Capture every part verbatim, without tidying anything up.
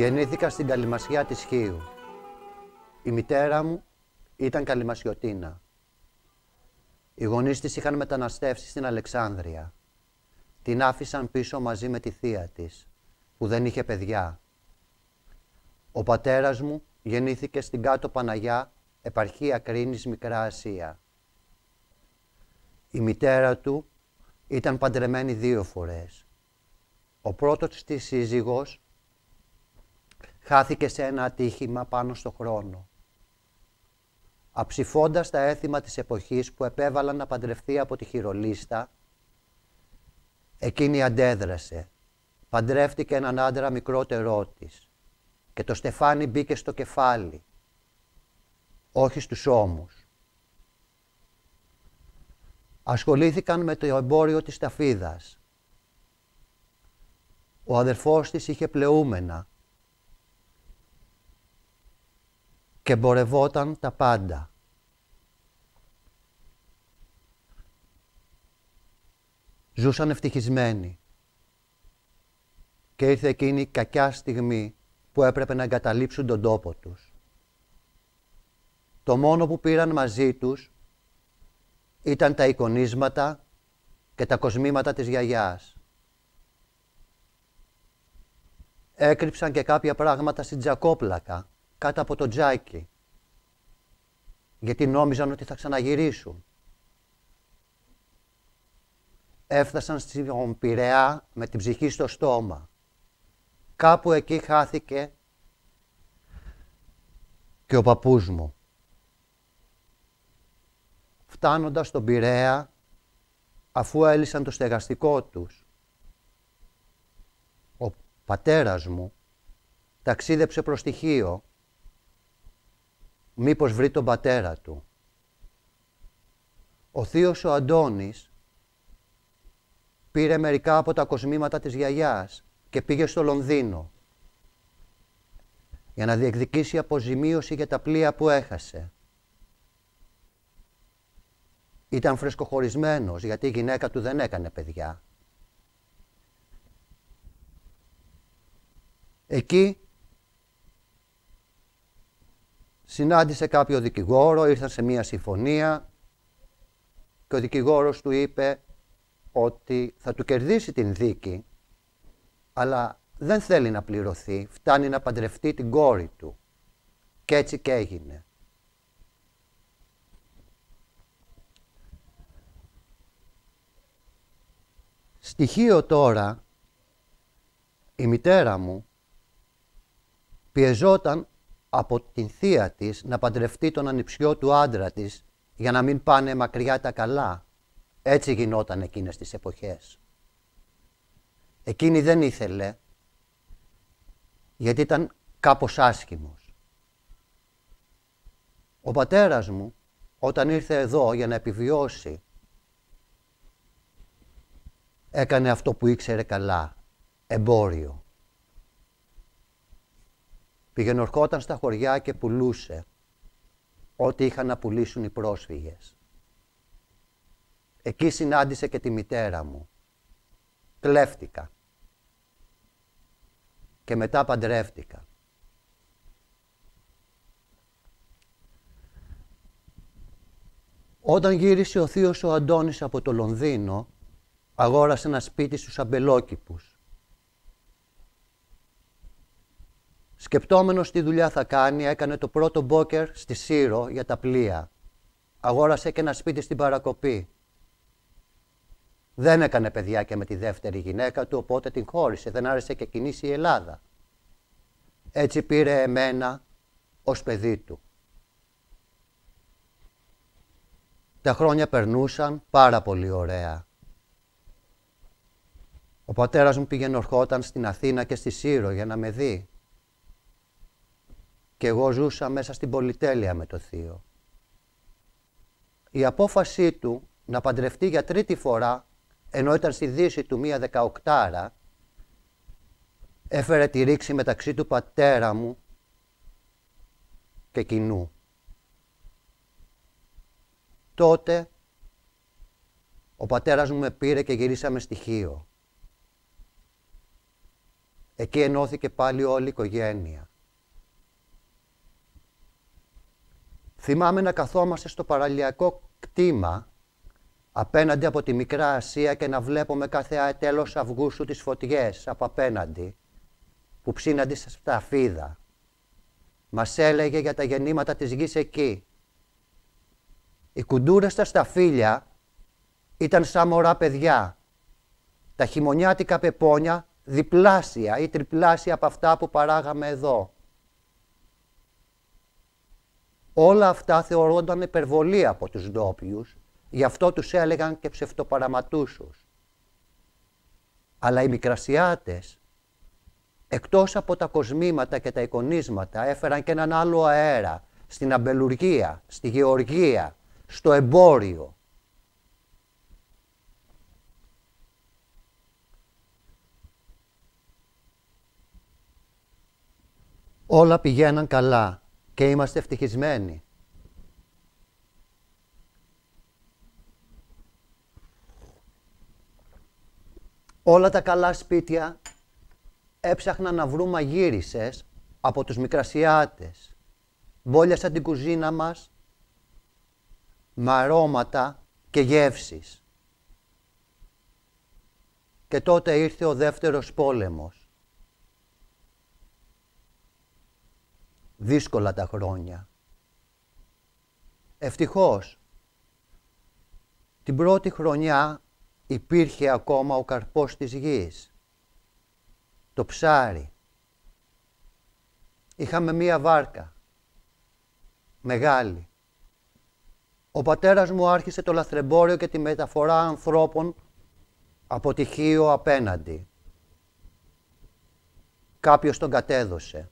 Γεννήθηκα στην Καλυμασιά της Χίου. Η μητέρα μου ήταν Καλυμασιωτίνα. Οι γονείς της είχαν μεταναστεύσει στην Αλεξάνδρεια. Την άφησαν πίσω μαζί με τη θεία της, που δεν είχε παιδιά. Ο πατέρας μου γεννήθηκε στην Κάτω Παναγιά, επαρχία Κρίνης, Μικρά Ασία. Η μητέρα του ήταν παντρεμένη δύο φορές. Ο πρώτος της σύζυγος χάθηκε σε ένα ατύχημα πάνω στο χρόνο. Αψηφώντας τα έθιμα της εποχής που επέβαλαν να παντρευτεί από τη χειρολίστα, εκείνη αντέδρασε. Παντρεύτηκε έναν άντρα μικρότερό της και το στεφάνι μπήκε στο κεφάλι, όχι στους ώμους. Ασχολήθηκαν με το εμπόριο της ταφίδας. Ο αδερφός της είχε πλεούμενα και εμπορευόταν τα πάντα. Ζούσαν ευτυχισμένοι και ήρθε εκείνη η κακιά στιγμή που έπρεπε να εγκαταλείψουν τον τόπο τους. Το μόνο που πήραν μαζί τους ήταν τα εικονίσματα και τα κοσμήματα της γιαγιάς. Έκρυψαν και κάποια πράγματα στην τζακόπλακα κάτω από το τζάκι, γιατί νόμιζαν ότι θα ξαναγυρίσουν. Έφτασαν στην Πειραιά με την ψυχή στο στόμα. Κάπου εκεί χάθηκε και ο παππούς μου. Φτάνοντας στον Πειραιά, αφού έλυσαν το στεγαστικό τους, ο πατέρας μου ταξίδεψε προς τη Χίο, μήπως βρει τον πατέρα του. Ο θείος ο Αντώνης πήρε μερικά από τα κοσμήματα της γιαγιάς και πήγε στο Λονδίνο για να διεκδικήσει αποζημίωση για τα πλοία που έχασε. Ήταν φρεσκοχωρισμένος γιατί η γυναίκα του δεν έκανε παιδιά. Εκεί συνάντησε κάποιο δικηγόρο, ήρθαν σε μία συμφωνία και ο δικηγόρος του είπε ότι θα του κερδίσει την δίκη, αλλά δεν θέλει να πληρωθεί, φτάνει να παντρευτεί την κόρη του. Και έτσι και έγινε. Στοιχείο τώρα, η μητέρα μου πιεζόταν από την θεία της να παντρευτεί τον ανιψιό του άντρα της για να μην πάνε μακριά τα καλά. Έτσι γινόταν εκείνες τις εποχές. Εκείνη δεν ήθελε, γιατί ήταν κάπως άσχημος. Ο πατέρας μου, όταν ήρθε εδώ για να επιβιώσει, έκανε αυτό που ήξερε καλά, εμπόριο. Πηγαινορχόταν στα χωριά και πουλούσε ό,τι είχαν να πουλήσουν οι πρόσφυγες. Εκεί συνάντησε και τη μητέρα μου. Κλέφτηκα. Και μετά παντρεύτηκα. Όταν γύρισε ο θείος ο Αντώνης από το Λονδίνο, αγόρασε ένα σπίτι στους Αμπελόκηπους. Σκεπτόμενος τι δουλειά θα κάνει, έκανε το πρώτο μπόκερ στη Σύρο για τα πλοία. Αγόρασε και ένα σπίτι στην Παρακοπή. Δεν έκανε παιδιά και με τη δεύτερη γυναίκα του, οπότε την χώρισε. Δεν άρεσε και εκείνης η Ελλάδα. Έτσι πήρε εμένα ως παιδί του. Τα χρόνια περνούσαν πάρα πολύ ωραία. Ο πατέρας μου πήγαινε ορχόταν στην Αθήνα και στη Σύρο για να με δει. Και εγώ ζούσα μέσα στην πολυτέλεια με το θείο. Η απόφασή του να παντρευτεί για τρίτη φορά, ενώ ήταν στη δύση του μία δεκαοκτάρα, έφερε τη ρήξη μεταξύ του πατέρα μου και κοινού. Τότε ο πατέρας μου με πήρε και γυρίσαμε στη Χίο. Εκεί ενώθηκε πάλι όλη η οικογένεια. Θυμάμαι να καθόμαστε στο παραλιακό κτήμα απέναντι από τη Μικρά Ασία και να βλέπουμε κάθε τέλος Αυγούστου τις φωτιές από απέναντι που ψήνανται στα φίδα. Μας έλεγε για τα γεννήματα της γης εκεί. Οι κουντούρες στα σταφύλια ήταν σαν μωρά παιδιά. Τα χειμωνιάτικα πεπόνια διπλάσια ή τριπλάσια από αυτά που παράγαμε εδώ. Όλα αυτά θεωρούνταν υπερβολή από τους ντόπιους, γι' αυτό τους έλεγαν και ψευτοπαραματούσους. Αλλά οι Μικρασιάτες, εκτός από τα κοσμήματα και τα εικονίσματα, έφεραν και έναν άλλο αέρα στην αμπελουργία, στη γεωργία, στο εμπόριο. Όλα πηγαίναν καλά και είμαστε ευτυχισμένοι. Όλα τα καλά σπίτια έψαχναν να βρουν μαγείρισες από τους Μικρασιάτες. Μπόλιασαν την κουζίνα μας με αρώματα και γεύσεις. Και τότε ήρθε ο δεύτερος πόλεμος. Δύσκολα τα χρόνια. Ευτυχώς, την πρώτη χρονιά υπήρχε ακόμα ο καρπός της γης, το ψάρι. Είχαμε μία βάρκα, μεγάλη. Ο πατέρας μου άρχισε το λαθρεμπόριο και τη μεταφορά ανθρώπων από τη Χίο απέναντι. Κάποιος τον κατέδωσε.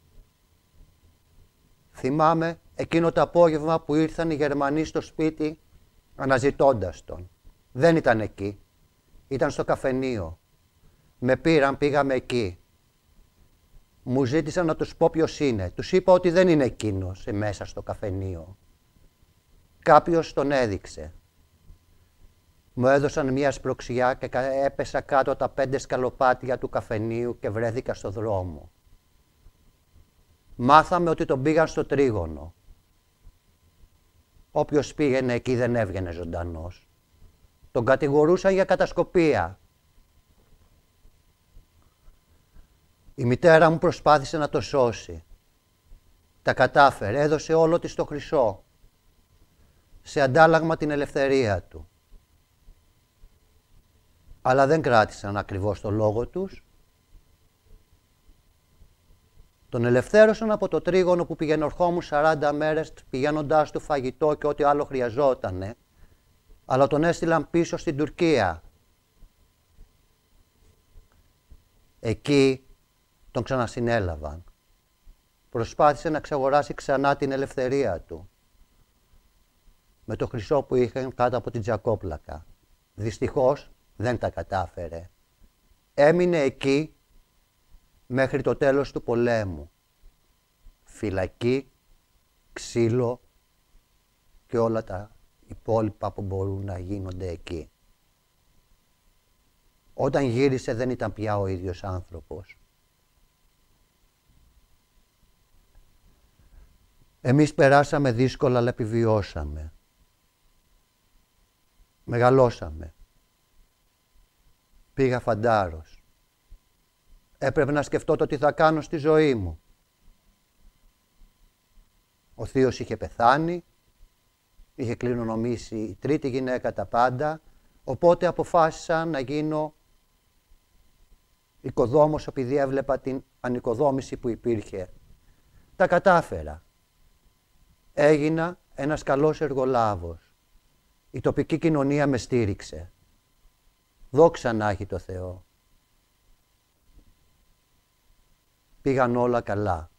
Θυμάμαι εκείνο το απόγευμα που ήρθαν οι Γερμανοί στο σπίτι αναζητώντας τον. Δεν ήταν εκεί. Ήταν στο καφενείο. Με πήραν, πήγαμε εκεί. Μου ζήτησαν να τους πω ποιος είναι. Τους είπα ότι δεν είναι εκείνος μέσα στο καφενείο. Κάποιος τον έδειξε. Μου έδωσαν μια σπροξιά και έπεσα κάτω τα πέντε σκαλοπάτια του καφενείου και βρέθηκα στο δρόμο. Μάθαμε ότι τον πήγαν στο τρίγωνο. Όποιος πήγαινε εκεί δεν έβγαινε ζωντανός. Τον κατηγορούσαν για κατασκοπία. Η μητέρα μου προσπάθησε να το σώσει. Τα κατάφερε, έδωσε όλο της το χρυσό. Σε αντάλλαγμα την ελευθερία του. Αλλά δεν κράτησαν ακριβώς το λόγο τους. Τον ελευθέρωσαν από το τρίγωνο που πηγαινορχόμουν σαράντα μέρες πηγαίνοντάς του φαγητό και ό,τι άλλο χρειαζότανε, αλλά τον έστειλαν πίσω στην Τουρκία. Εκεί τον ξανασυνέλαβαν. Προσπάθησε να εξαγοράσει ξανά την ελευθερία του με το χρυσό που είχαν κάτω από την τζακόπλακα. Δυστυχώς δεν τα κατάφερε. Έμεινε εκεί μέχρι το τέλος του πολέμου. Φυλακή, ξύλο και όλα τα υπόλοιπα που μπορούν να γίνονται εκεί. Όταν γύρισε δεν ήταν πια ο ίδιος άνθρωπος. Εμείς περάσαμε δύσκολα, αλλά επιβιώσαμε. Μεγαλώσαμε. Πήγα φαντάρος. Έπρεπε να σκεφτώ το τι θα κάνω στη ζωή μου. Ο θείος είχε πεθάνει, είχε κληρονομήσει η τρίτη γυναίκα τα πάντα, οπότε αποφάσισα να γίνω οικοδόμος επειδή έβλεπα την ανοικοδόμηση που υπήρχε. Τα κατάφερα. Έγινα ένας καλός εργολάβος. Η τοπική κοινωνία με στήριξε. Δόξα να έχει το Θεό. Πήγαν όλα καλά.